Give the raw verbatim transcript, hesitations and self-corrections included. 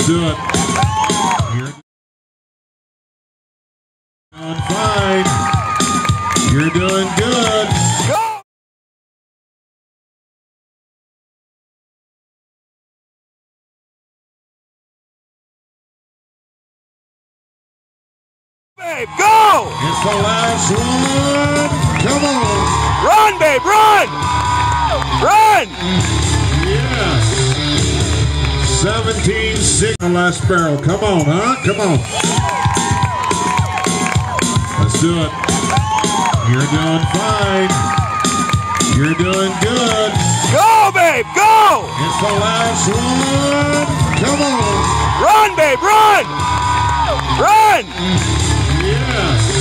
Let's do it. You're doing fine. You're doing good. Go! Babe, go! It's the last one. Come on. Run, babe, run! Run! Yes. seventeen six. The last barrel. Come on, huh? Come on. Let's do it. You're doing fine. You're doing good. Go, babe, go! It's the last one. Come on. Run, babe, run! Run! Yes.